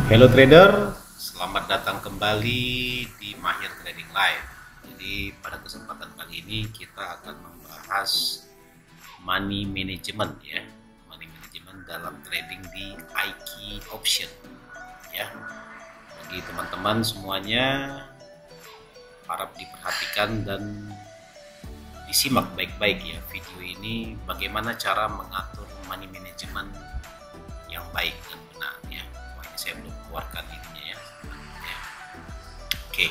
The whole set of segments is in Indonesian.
Hello trader, selamat datang kembali di Mahir Trading Live. Jadi pada kesempatan kali ini kita akan membahas money management ya, money management dalam trading di IKEY option ya. Bagi teman-teman semuanya harap diperhatikan dan disimak baik-baik ya video ini, bagaimana cara mengatur money management yang baik dan benar ya. Wah, ini saya belum keluarkan ininya ya. Oke.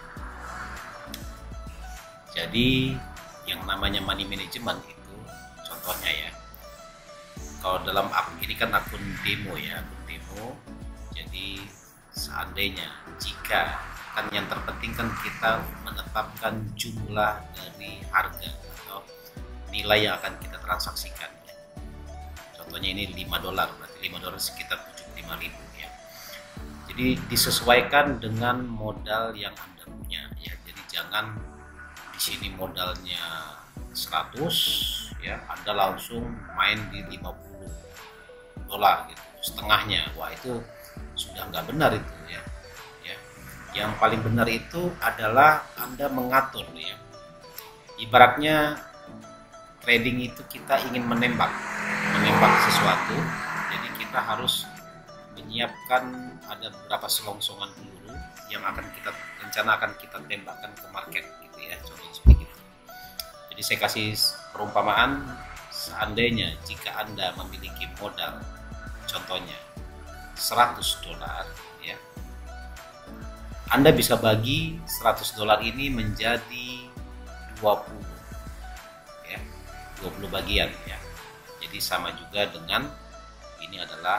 Jadi yang namanya money management itu contohnya ya. Kalau dalam ini kan akun demo ya, akun demo. Jadi seandainya jika kan yang terpenting kan kita menetapkan jumlah dari harga atau nilai yang akan kita transaksikan ya. Contohnya ini $5, berarti $5 sekitar 75.000 ya. Jadi disesuaikan dengan modal yang Anda punya ya. Jadi jangan di sini modalnya 100 ya, Anda langsung main di $50 gitu, setengahnya. Wah, itu sudah nggak benar itu ya. Yang paling benar itu adalah Anda mengatur ya. Ibaratnya trading itu kita ingin menembak sesuatu, jadi kita harus menyiapkan ada beberapa selongsongan peluru yang akan kita rencana akan kita tembakkan ke market gitu ya, contohnya seperti itu. Jadi saya kasih perumpamaan, seandainya jika Anda memiliki modal contohnya $100 ya, Anda bisa bagi $100 ini menjadi 20 ya, 20 bagian ya. Jadi sama juga dengan ini adalah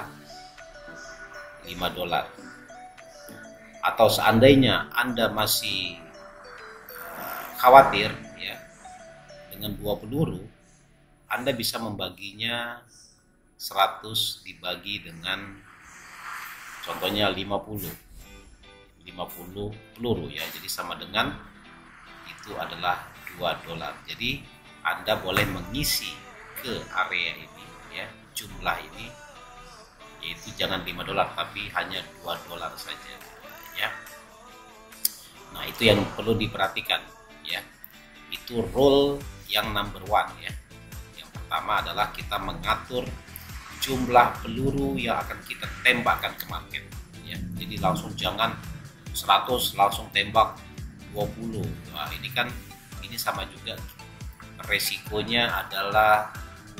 $5. Atau seandainya Anda masih khawatir ya dengan 2 peluru, Anda bisa membaginya 100 dibagi dengan contohnya 50 peluru ya, jadi sama dengan itu adalah $2. Jadi Anda boleh mengisi ke area ini ya, jumlah ini, yaitu jangan $5 tapi hanya $2 saja ya. Nah, itu yang perlu diperhatikan ya. Itu rule yang number one ya. Yang pertama adalah kita mengatur jumlah peluru yang akan kita tembakkan ke market ya. Jadi langsung jangan 100 langsung tembak 20. Nah, ini kan ini sama juga resikonya adalah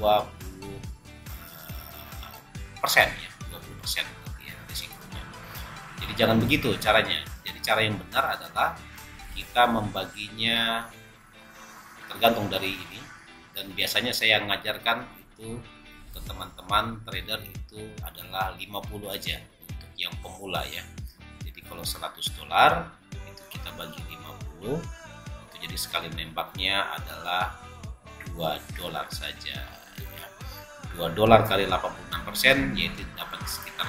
20% ya, 20% ya resikonya. Jadi jangan begitu caranya. Jadi cara yang benar adalah kita membaginya tergantung dari ini, dan biasanya saya ngajarkan itu ke teman-teman trader itu adalah 50 aja untuk yang pemula ya. Kalau $100 itu kita bagi 50, itu jadi sekali menembaknya adalah $2 saja ya. $2 kali 86% yaitu dapat sekitar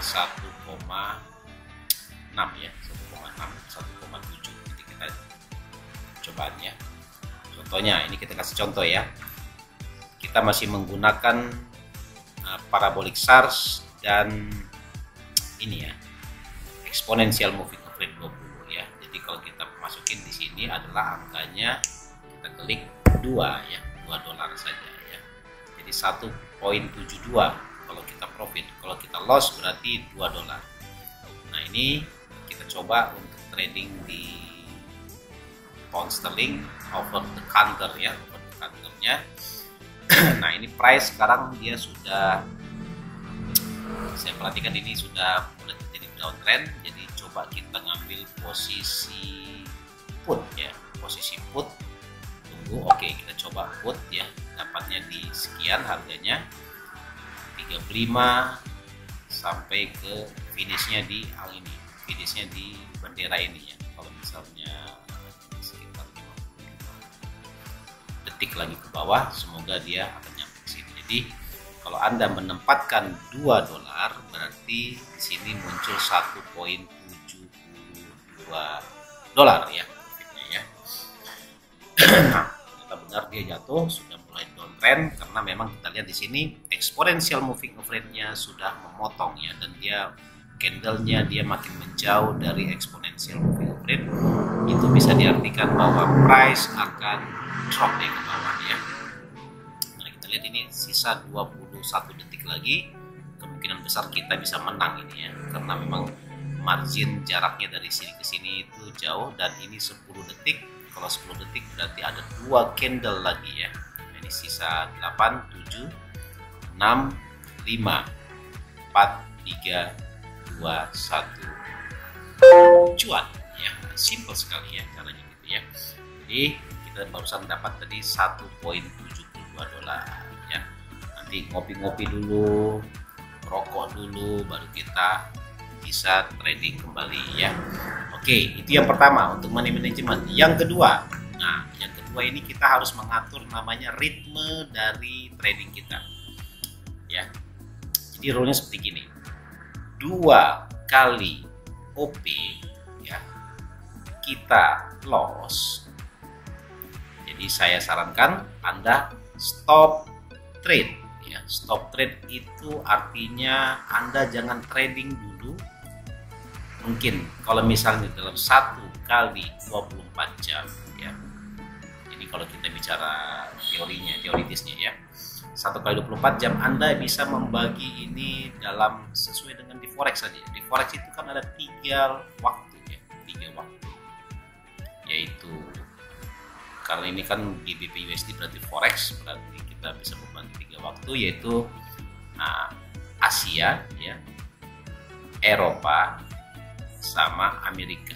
1,6 ya, 1,7. Jadi kita cobaan ya. Contohnya ini kita kasih contoh ya. Kita masih menggunakan parabolic SARS dan ini ya, exponential moving average 20 ya. Jadi kalau kita masukin di sini adalah angkanya, kita klik 2 ya, $2 saja ya. Jadi 1,72 kalau kita profit, kalau kita loss berarti $2. Nah, ini kita coba untuk trading di pound sterling over the counter ya, over the counternya. Nah, ini price sekarang dia sudah, saya perhatikan ini sudah mulai terjadi downtrend, jadi coba kita ngambil posisi put ya, posisi put. Tunggu, oke, kita coba put ya, dapatnya di sekian harganya 35 sampai ke finishnya di ini, finishnya di bendera ini ya. Kalau misalnya sekitar 55 detik lagi ke bawah, semoga dia akan nyampe ke sini. Jadi kalau Anda menempatkan $2 berarti di sini muncul 1,72 ya profitnya ya. Nah, ternyata benar dia jatuh, sudah mulai downtrend karena memang kita lihat di sini exponential moving average-nya sudah memotong ya, dan dia candlenya dia makin menjauh dari exponential moving average, itu bisa diartikan bahwa price akan drop ya ke bawah ya. Nah, kita lihat ini sisa 21 detik lagi, kemungkinan besar kita bisa menang ini ya, karena memang margin jaraknya dari sini ke sini itu jauh, dan ini 10 detik. Kalau 10 detik berarti ada 2 candle lagi ya. Ini sisa 8, 7, 6, 5, 4, 3, 2, 1 cuan ya. Simple sekali ya caranya gitu ya. Jadi kita barusan dapat tadi 1,72 dolar ya. Nanti ngopi-ngopi dulu, rokok dulu, baru kita bisa trading kembali ya. Oke, itu yang pertama untuk money management. Yang kedua, nah yang kedua ini kita harus mengatur namanya ritme dari trading kita ya. Jadi rule-nya seperti gini, 2 kali OP ya kita loss. Jadi saya sarankan Anda stop trade ya. Stop trade itu artinya Anda jangan trading dulu. Mungkin kalau misalnya dalam 1 kali 24 jam ya. Ini kalau kita bicara teorinya, teoritisnya ya. 1 kali 24 jam Anda bisa membagi ini dalam sesuai dengan di forex saja. Di forex itu kan ada 3 waktu ya, 3 waktu. Yaitu karena ini kan GBP USD berarti forex, berarti kita bisa membagi 3 waktu, yaitu Asia ya, Eropa sama Amerika.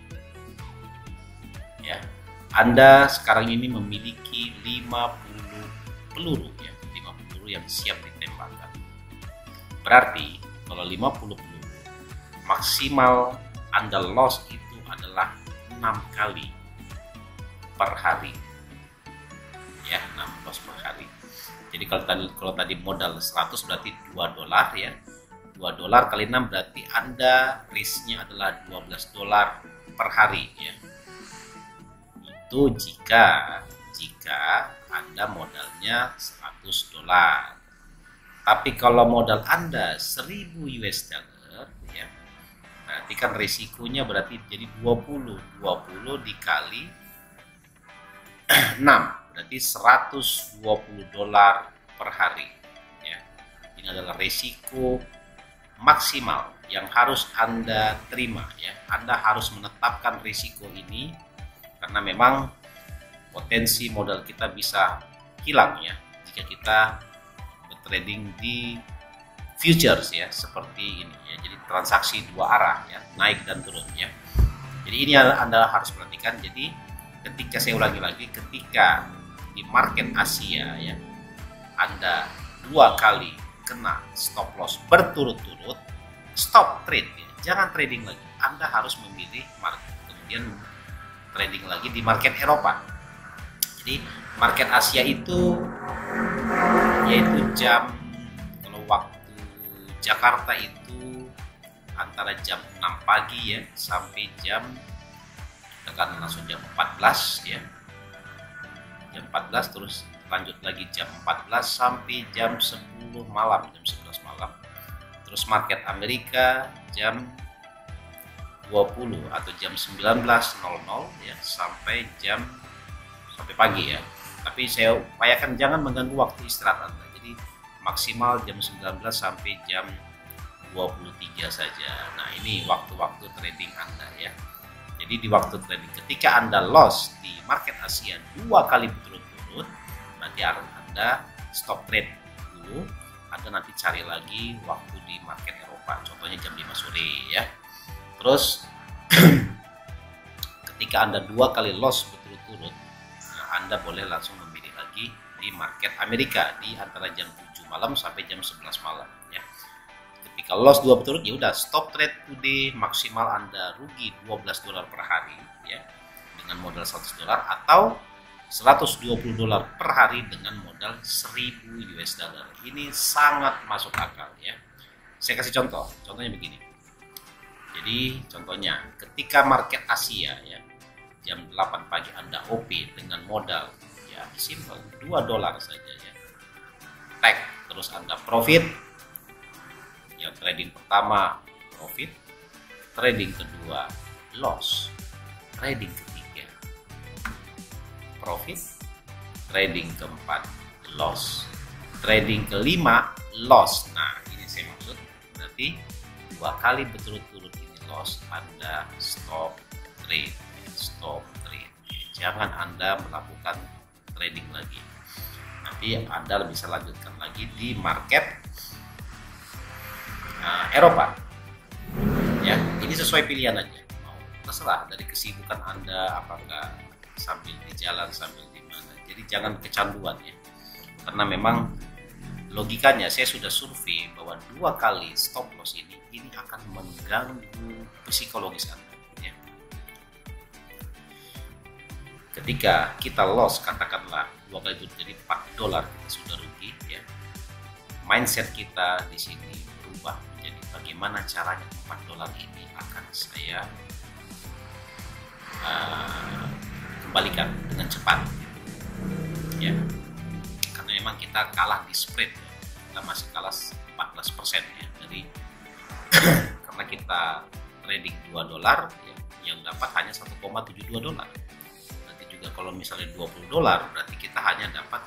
Ya. Anda sekarang ini memiliki 50 peluru ya, 50 peluru yang siap ditembakkan. Berarti kalau 50 peluru, maksimal Anda loss itu adalah 6 kali per hari. Ya, 6 loss per hari. Jadi kalau tadi modal 100 berarti 2 dolar ya. 2 dolar kali 6 berarti Anda risknya adalah 12 dolar per hari ya. Itu jika Anda modalnya 100 dolar. Tapi kalau modal Anda 1000 US dollar ya, berarti kan risikonya berarti jadi 20 dikali 6 berarti 120 dolar per hari ya. Ini adalah risiko maksimal yang harus Anda terima ya. Anda harus menetapkan risiko ini karena memang potensi modal kita bisa hilang ya jika kita bertrading di futures ya, seperti ini ya. Jadi transaksi 2 arah ya, naik dan turun ya. Jadi ini Anda harus perhatikan. Jadi ketika saya ulangi lagi, ketika di market Asia ya Anda 2 kali kena stop loss berturut-turut, stop trade ya. Jangan trading lagi. Anda harus memilih market, kemudian trading lagi di market Eropa. Jadi market Asia itu yaitu jam, kalau waktu Jakarta itu antara jam 6 pagi ya sampai jam, tekan langsung jam 14 ya. Jam 14 terus lanjut lagi jam 14 sampai jam 10 malam, jam 11 malam. Terus market Amerika jam 20 atau jam 19.00 ya sampai pagi ya. Tapi saya upayakan jangan mengganggu waktu istirahat Anda. Jadi maksimal jam 19 sampai jam 23 saja. Nah, ini waktu-waktu trading Anda ya. Jadi di waktu trading ketika Anda loss di market Asia 2 kali berturut-turut, nanti Anda stop trade dulu. Anda nanti cari lagi waktu di market Eropa, contohnya jam 5 sore ya. Terus ketika Anda 2 kali loss berturut-turut, Anda boleh langsung memilih lagi di market Amerika di antara jam 7 malam sampai jam 11 malam ya. Ketika loss 2 berturut, ya udah stop trade today, maksimal Anda rugi 12 dolar per hari ya dengan modal 100 dolar atau 120 dolar per hari dengan modal 1000 US dollar. Ini sangat masuk akal ya. Saya kasih contohnya begini. Jadi contohnya ketika market Asia ya jam 8 pagi Anda OP dengan modal ya simple 2 dolar saja ya. Tag terus Anda profit. Ya trading pertama profit, trading kedua loss, trading ketiga profit, trading keempat loss, trading kelima loss. Nah, ini saya maksud, berarti 2 kali berturut-turut ini loss, Anda stop trade. Stop trade. Jangan Anda melakukan trading lagi. Nanti Anda bisa lanjutkan lagi di market Eropa. Ya, ini sesuai pilihan aja. Terserah dari kesibukan Anda, apa enggak sambil di jalan, sambil di mana. Jadi jangan kecanduan ya. Karena memang logikanya saya sudah survei bahwa 2 kali stop loss ini akan mengganggu psikologis Anda ya. Ketika kita loss, katakanlah 2 kali itu jadi $4 kita sudah rugi ya. Mindset kita di sini berubah menjadi bagaimana caranya $4 ini akan saya kembalikan dengan cepat ya. Karena memang kita kalah di spread ya. Kita masih kalah 14% ya. Jadi karena kita trading $2 ya, yang dapat hanya $1,72. Nanti juga kalau misalnya $20 berarti kita hanya dapat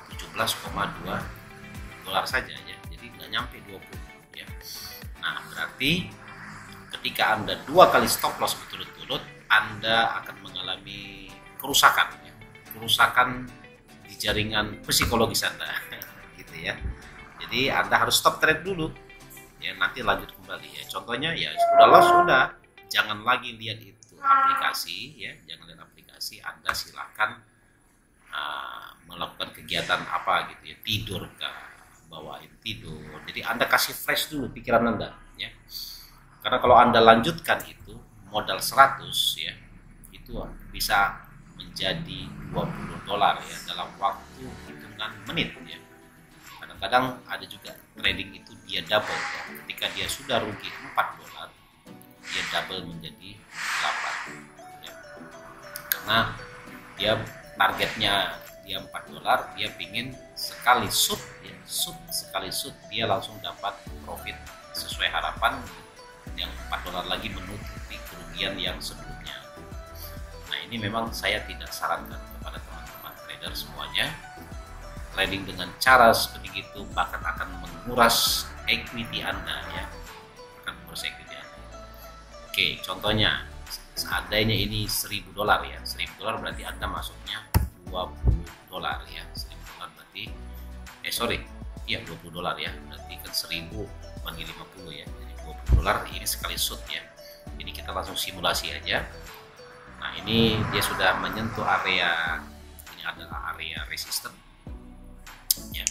$17,2 saja ya. Jadi nggak nyampe 20 ya. Nah, berarti ketika Anda 2 kali stop loss berturut-turut, Anda akan mengalami kerusakan ya. Kerusakan di jaringan psikologis Anda gitu ya. Jadi Anda harus stop trade dulu ya, nanti lanjut kembali ya. Contohnya ya sudah loss, sudah jangan lagi lihat itu aplikasi ya, jangan lihat aplikasi. Anda silahkan melakukan kegiatan apa gitu ya, tidur kah, bawain tidur. Jadi Anda kasih fresh dulu pikiran Anda ya. Karena kalau Anda lanjutkan itu modal 100 ya, itu bisa menjadi $20 ya dalam waktu hitungan menit ya. Kadang-kadang ada juga trading itu dia double ya. Ketika dia sudah rugi $4, dia double menjadi 8 ya. Karena dia targetnya dia $4, dia pingin sekali shoot ya, sekali shoot dia langsung dapat profit sesuai harapan, yang $4 lagi menutupi kerugian yang sebelumnya. Nah, ini memang saya tidak sarankan kepada teman-teman trader semuanya. Trading dengan cara seperti itu bahkan akan menguras equity Anda ya, akan menguras equity Anda. Oke, contohnya seandainya ini $1.000 ya, $1.000 berarti Anda masuknya $20 ya, $1.000 berarti ya $20 ya, berarti kan 1.000 bagi 50 ya, jadi $20 ini sekali shoot ya. Ini kita langsung simulasi aja. Nah, ini dia sudah menyentuh area, ini adalah area resisten ya.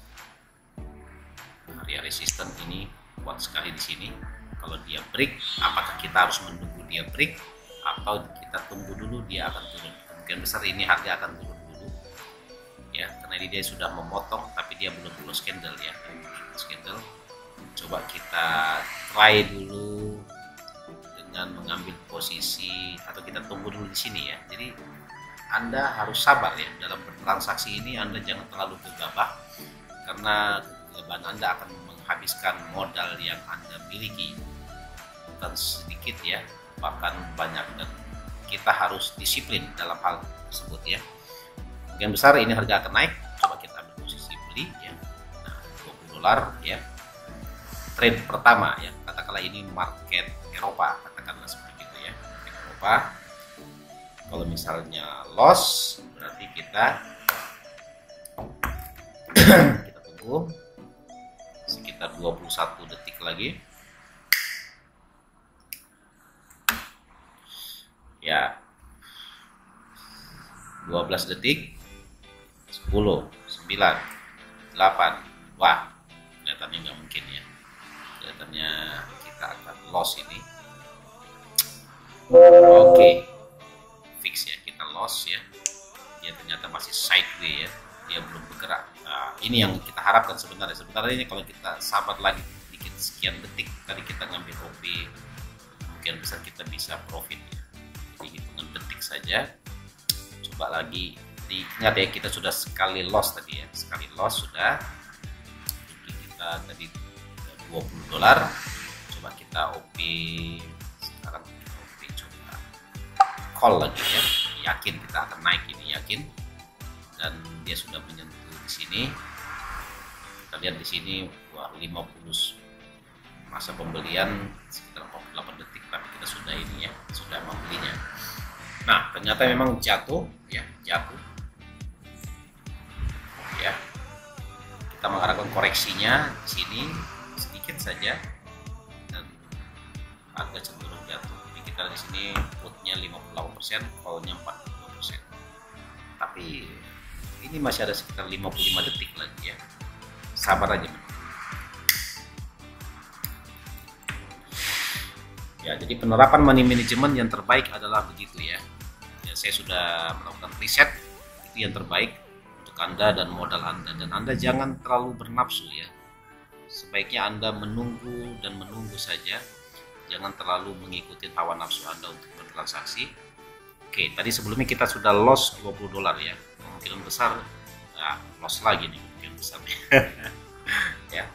Area resisten ini kuat sekali di sini. Kalau dia break, apakah kita harus menunggu dia break atau kita tunggu dulu dia akan turun? Kemungkinan besar ini harga akan turun dulu ya, karena ini dia sudah memotong tapi dia belum close candle ya. Close candle, coba kita try dulu dengan mengambil posisi atau kita tunggu dulu di sini ya. Jadi Anda harus sabar ya dalam bertransaksi ini. Anda jangan terlalu gegabah, karena kegagahan Anda akan menghabiskan modal yang Anda miliki, bukan sedikit ya, bahkan banyak, dan kita harus disiplin dalam hal tersebut ya. Mungkin besar ini harga akan naik, coba kita ambil posisi beli ya. Nah, $20 ya. Trade pertama ya, katakanlah ini market Eropa, katakanlah seperti itu ya, market Eropa. Kalau misalnya loss berarti kita tunggu sekitar 21 detik lagi ya, 12 detik, 10, 9, 8. Wah, kelihatannya nggak mungkin ya, kelihatannya kita akan loss ini. Oke, fix ya, kita loss ya. Dia ternyata masih sideways ya, dia belum bergerak. Nah, ini yang kita harapkan sebenarnya. Sebenarnya ini kalau kita sabar lagi dikit, sekian detik tadi kita ngambil OP, mungkin besar kita bisa profit ya. Jadi hitungan detik saja. Coba lagi diingat ya, kita sudah sekali loss tadi ya, sekali loss sudah. Jadi kita tadi $20, coba kita kita OP sekarang, kita OP coba call lagi ya, yakin kita akan naik ini, yakin, dan dia sudah menyentuh di sini. Kita lihat di sini, wah 50 masa pembelian sekitar 48 detik, tapi kita sudah ini ya, sudah membelinya. Nah, ternyata memang jatuh ya, jatuh ya. Kita mengharapkan koreksinya di sini sedikit saja dan harga cenderung jatuh. Jadi kita di sini putnya 58%, callnya 42%. Tapi ini masih ada sekitar 55 detik lagi ya. Sabar aja. Ya, jadi penerapan money management yang terbaik adalah begitu ya. Ya, saya sudah melakukan riset, itu yang terbaik untuk Anda dan modal Anda. Dan Anda jangan terlalu bernafsu ya. Sebaiknya Anda menunggu dan menunggu saja. Jangan terlalu mengikuti hawa nafsu Anda untuk bertransaksi. Oke, tadi sebelumnya kita sudah loss $20 ya. Kemungkinan besar loss lagi nih, kemungkinan besar. Ya.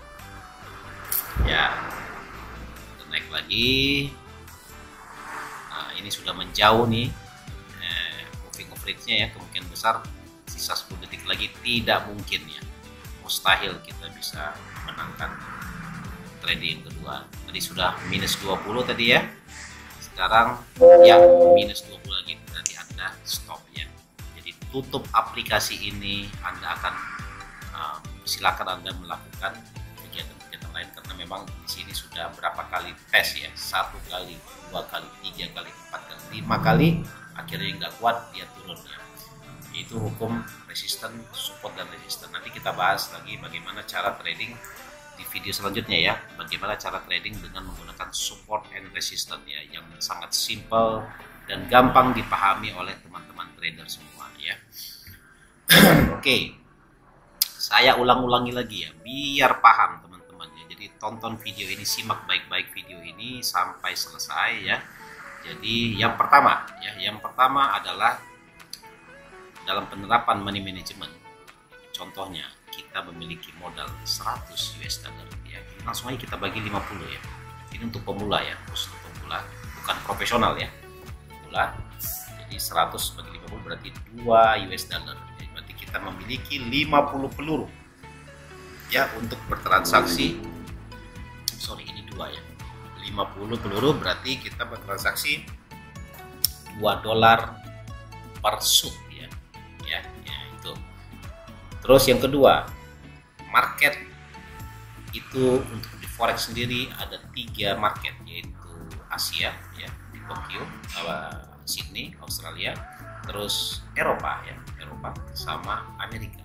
Ya. Naik lagi. Nah, ini sudah menjauh nih moving average-nya ya, kemungkinan besar sisa 10 detik lagi tidak mungkin ya, mustahil kita bisa menangkan trading kedua. Tadi sudah minus 20 tadi ya, sekarang ya minus 20 lagi, berarti Anda stop ya. Jadi tutup aplikasi ini, Anda akan silakan Anda melakukan kegiatan lain, karena memang di sini sudah berapa kali tes ya, 1 kali, 2 kali, 3 kali, 4 kali, 5 kali, akhirnya nggak kuat dia turun ya. Itu hukum resisten, support dan resisten. Nanti kita bahas lagi bagaimana cara trading di video selanjutnya ya, bagaimana cara trading dengan menggunakan support and resistance ya, yang sangat simple dan gampang dipahami oleh teman-teman trader semua ya. Oke. Saya ulang-ulangi lagi ya, biar paham teman-teman ya. Jadi tonton video ini, simak baik-baik video ini sampai selesai ya. Jadi yang pertama adalah dalam penerapan money management. Contohnya kita memiliki modal 100 US dollar ya. Langsung aja kita bagi 50 ya. Ini untuk pemula ya, khusus untuk pemula, bukan profesional ya. Pemula. Jadi 100 bagi 50 berarti 2 US dollar. Berarti kita memiliki 50 peluru ya untuk bertransaksi. Sorry, ini 2 ya. 50 peluru berarti kita bertransaksi $2 per shoot ya. Ya, itu. Terus yang kedua, market itu untuk di forex sendiri ada 3 market, yaitu Asia ya, di Tokyo, Sydney, Australia, terus Eropa ya, Eropa sama Amerika.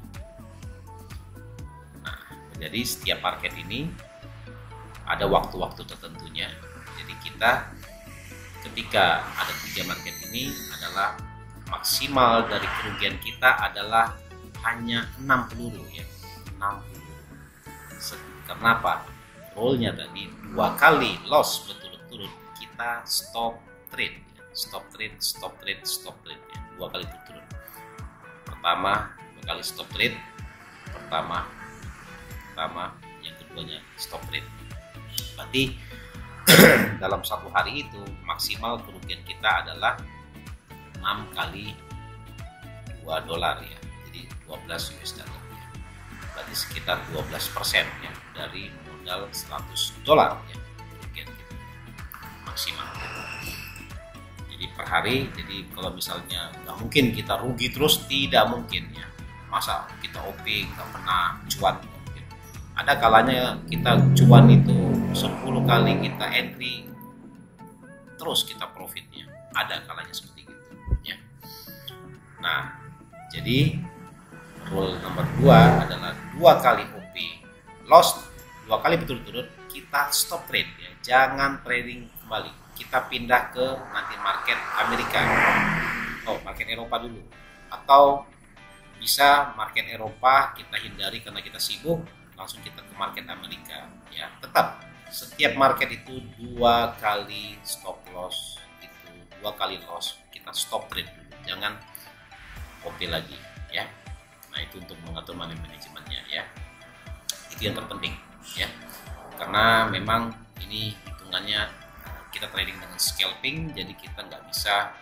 Nah, jadi setiap market ini ada waktu-waktu tertentunya. Jadi kita ketika ada 3 market ini adalah maksimal dari kerugian kita adalah hanya 6 peluru ya, 6 peluru. Kenapa? Rollnya tadi 2 kali loss betul-betul, kita stop trade ya. Stop trade ya, 2 kali turun. Pertama, 2 kali stop trade. Pertama, yang keduanya stop trade. Berarti dalam 1 hari itu maksimal kerugian kita adalah 6 kali $2 ya. Jadi 12 US dollar ya. Berarti sekitar 12% ya dari modal $100 ya kerugian kita maksimal. Jadi per hari, jadi kalau misalnya nggak mungkin kita rugi terus, tidak mungkin ya. Masa kita OP nggak pernah cuan? Mungkin. Ada kalanya kita cuan itu 10 kali kita entry terus kita profitnya. Ada kalanya seperti itu ya. Nah, jadi rule nomor 2 adalah 2 kali OP loss, 2 kali betul-betul kita stop trade ya. Jangan trading kembali. Kita pindah ke nanti market Amerika, market Eropa dulu, atau bisa market Eropa kita hindari karena kita sibuk, langsung kita ke market Amerika ya. Tetap setiap market itu 2 kali stop loss, itu 2 kali loss kita stop trade dulu, jangan OP lagi ya. Nah, itu untuk mengatur money manajemennya ya, itu yang terpenting ya, karena memang ini hitung misalnya kita trading dengan scalping, jadi kita nggak bisa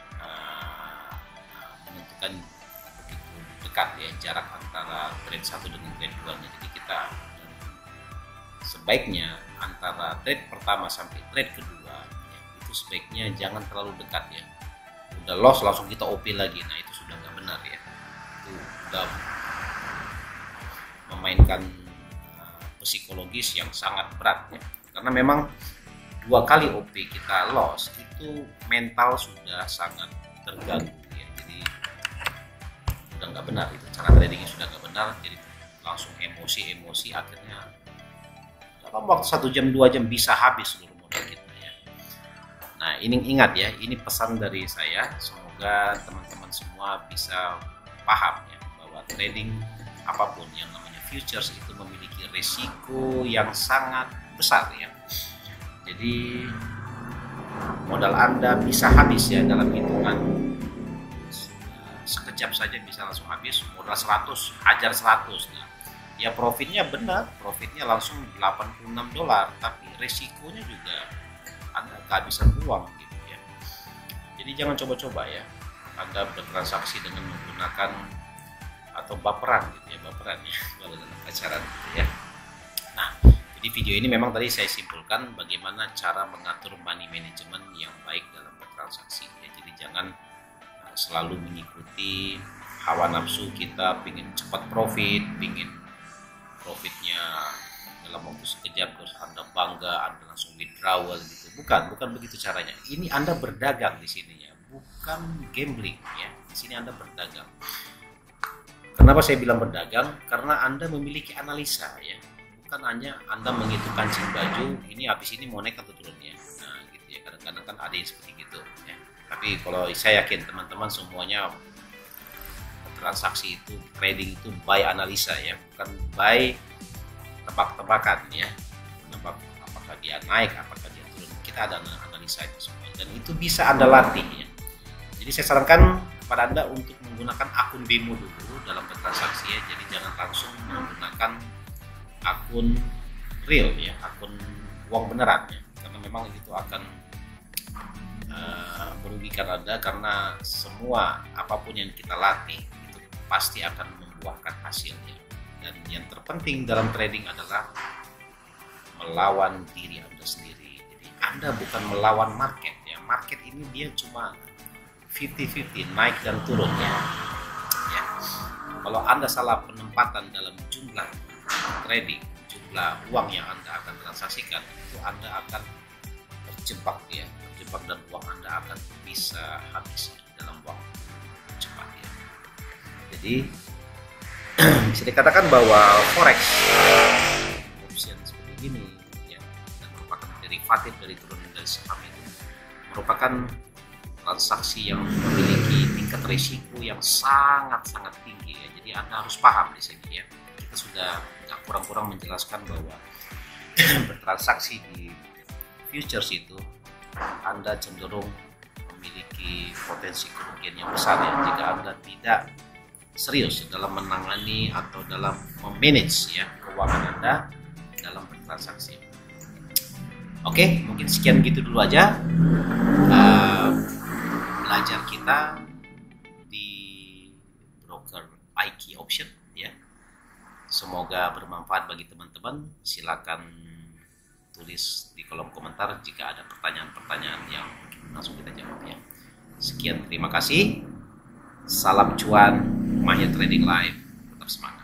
menentukan begitu dekat ya jarak antara trade 1 dengan trade 2 nya. Jadi kita sebaiknya antara trade pertama sampai trade kedua ya, itu sebaiknya jangan terlalu dekat ya. Udah loss langsung kita OP lagi, nah itu sudah nggak benar ya. Itu udah memainkan psikologis yang sangat berat ya. Karena memang 2 kali OP kita loss itu mental sudah sangat terganggu ya. Jadi udah nggak benar, itu cara tradingnya sudah nggak benar. Jadi langsung emosi akhirnya dalam waktu 1 jam 2 jam bisa habis seluruh modal kita ya. Nah ini ingat ya, ini pesan dari saya, semoga teman-teman semua bisa paham ya bahwa trading apapun yang namanya futures itu memiliki risiko yang sangat besar ya. Jadi modal Anda bisa habis ya dalam hitungan sekejap saja, bisa langsung habis. Modal 100 hajar 100. Nah, ya profitnya benar, profitnya langsung $86, tapi resikonya juga Anda kehabisan uang gitu ya. Jadi jangan coba-coba ya Anda bertransaksi dengan menggunakan atau baperan gitu ya, kalau dalam pacaran gitu ya. Nah, jadi video ini memang tadi saya simpulkan bagaimana cara mengatur money management yang baik dalam bertransaksi ya. Jadi jangan selalu mengikuti hawa nafsu kita, pingin cepat profit, pingin profitnya dalam waktu sekejap terus Anda bangga, Anda langsung withdrawal gitu. Bukan begitu caranya. Ini Anda berdagang di sini ya, bukan gambling ya. Di sini Anda berdagang. Kenapa saya bilang berdagang? Karena Anda memiliki analisa ya. Bukan hanya Anda menghitung kancing baju, ini habis ini mau naik atau turun ya. Nah gitu ya, kadang-kadang kan ada yang seperti gitu ya. Tapi kalau saya yakin teman-teman semuanya transaksi itu, trading itu by analisa ya, bukan by tebak-tebakan ya. Menebak apakah dia naik, apakah dia turun. Kita ada analisa itu semua dan itu bisa Anda latih ya. Jadi saya sarankan kepada Anda untuk menggunakan akun demo dulu dalam bertransaksi ya. Jadi jangan langsung menggunakan akun real ya, akun uang beneran ya, karena memang itu akan merugikan Anda, karena semua apapun yang kita latih itu pasti akan membuahkan hasilnya. Dan yang terpenting dalam trading adalah melawan diri Anda sendiri. Jadi Anda bukan melawan market ya, market ini dia cuma 50-50 naik dan turun ya. Kalau Anda salah penempatan dalam jumlah trading, jumlah uang yang Anda akan transaksikan, itu Anda akan terjebak ya, dan uang Anda akan bisa habis dalam waktu cepat ya. Jadi bisa dikatakan bahwa forex option seperti ini ya, dan merupakan derivatif dari turunan dari saham itu, merupakan transaksi yang memiliki tingkat risiko yang sangat-sangat tinggi ya. Jadi Anda harus paham di sini ya. Kita sudah nggak kurang-kurang menjelaskan bahwa bertransaksi di futures itu Anda cenderung memiliki potensi kerugian yang besar ya jika Anda tidak serius dalam menangani atau dalam memanage ya keuangan Anda dalam bertransaksi. Oke, mungkin sekian gitu dulu aja belajar kita di broker IK Option ya. Semoga bermanfaat bagi teman-teman. Silakan tulis di kolom komentar jika ada pertanyaan-pertanyaan yang mungkin langsung kita jawab ya. Sekian, terima kasih. Salam cuan, Mahir Trading Live. Tetap semangat.